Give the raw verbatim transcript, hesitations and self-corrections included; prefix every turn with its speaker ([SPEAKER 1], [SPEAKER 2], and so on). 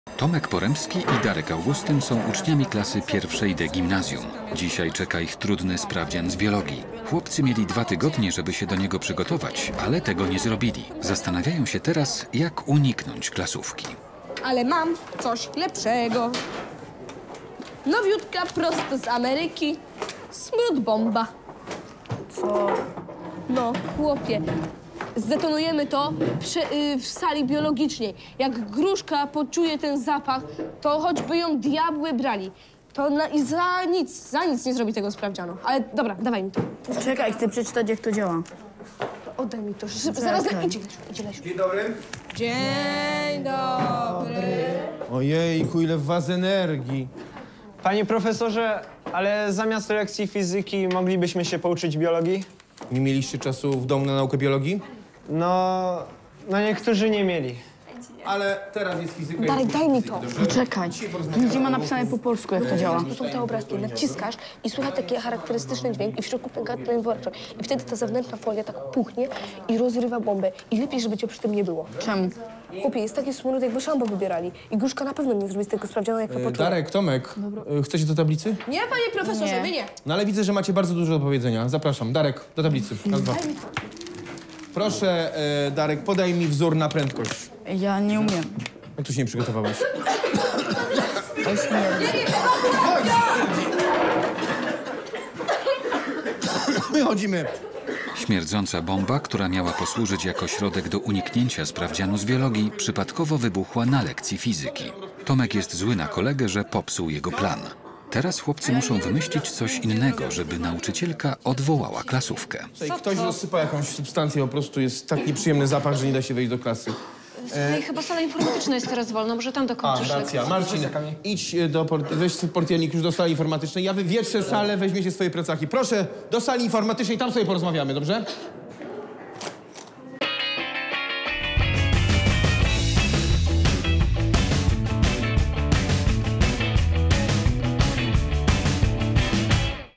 [SPEAKER 1] Tomek Poremski i Darek Augustyn są uczniami klasy pierwszej D gimnazjum. Dzisiaj czeka ich trudny sprawdzian z biologii. Chłopcy mieli dwa tygodnie, żeby się do niego przygotować, ale tego nie zrobili. Zastanawiają się teraz, jak uniknąć klasówki.
[SPEAKER 2] Ale mam coś lepszego. Nowiutka, prosto z Ameryki. Smród bomba.
[SPEAKER 3] Co?
[SPEAKER 2] No, chłopie. Zdetonujemy to przy, y, w sali biologicznej. Jak gruszka poczuje ten zapach, to choćby ją diabły brali. To na, i za nic, za nic nie zrobi tego sprawdzianu. Ale dobra, dawaj mi to.
[SPEAKER 3] Czekaj, chcę przeczytać, jak to działa.
[SPEAKER 2] Oddaj mi to. Szybko, zaraz
[SPEAKER 3] Czekaj.
[SPEAKER 2] idzie, idzie Lesiu.
[SPEAKER 4] Dzień dobry.
[SPEAKER 2] Dzień dobry.
[SPEAKER 4] Ojejku, ile w was energii.
[SPEAKER 5] Panie profesorze, ale zamiast lekcji fizyki moglibyśmy się pouczyć biologii?
[SPEAKER 4] Nie mieliście czasu w domu na naukę biologii?
[SPEAKER 5] No, no niektórzy nie mieli.
[SPEAKER 4] Ale teraz jest fizyka.
[SPEAKER 2] Darek,
[SPEAKER 4] jest
[SPEAKER 2] daj mi
[SPEAKER 4] fizyki,
[SPEAKER 2] to.
[SPEAKER 4] dobrze?
[SPEAKER 3] Poczekaj, tu nic nie ma napisane po polsku, jak to działa.
[SPEAKER 2] Tu są te obrazki, naciskasz i słychać taki charakterystyczny dźwięk i w środku pęka ten woreczek. I wtedy ta zewnętrzna folia tak puchnie i rozrywa bombę. I lepiej, żeby cię przy tym nie było.
[SPEAKER 3] Czemu?
[SPEAKER 2] Chłopie, jest taki smród, jakby szambo wybierali. I gruszka na pewno nie zrobi z tego sprawdzianu, jak to
[SPEAKER 4] E,
[SPEAKER 2] poczuje.
[SPEAKER 4] Darek, Tomek, e, chcecie do tablicy?
[SPEAKER 2] Nie, panie profesorze,
[SPEAKER 3] Nie.
[SPEAKER 2] my nie.
[SPEAKER 4] No ale widzę, że macie bardzo dużo do powiedzenia. Zapraszam. Darek, do tablicy. Raz, dwa. Proszę, e, Darek, podaj mi wzór na prędkość.
[SPEAKER 3] Ja nie umiem.
[SPEAKER 4] Jak tu się nie przygotowałeś?
[SPEAKER 3] To śmierdzi.
[SPEAKER 4] My chodzimy.
[SPEAKER 1] Śmierdząca bomba, która miała posłużyć jako środek do uniknięcia sprawdzianu z biologii, przypadkowo wybuchła na lekcji fizyki. Tomek jest zły na kolegę, że popsuł jego plan. Teraz chłopcy muszą wymyślić coś innego, żeby nauczycielka odwołała klasówkę.
[SPEAKER 4] Tutaj ktoś rozsypał jakąś substancję, po prostu jest tak nieprzyjemny zapach, że nie da się wejść do klasy.
[SPEAKER 6] Słuchaj, chyba sala informatyczna jest teraz wolna, może tam
[SPEAKER 4] A,
[SPEAKER 6] dokończysz
[SPEAKER 4] racja.
[SPEAKER 6] lekcję.
[SPEAKER 4] Marcin, idź do port- weź portiernik już do sali informatycznej. Ja wywietrzę salę, weźmiecie swoje plecaki. Proszę, do sali informatycznej, tam sobie porozmawiamy, dobrze?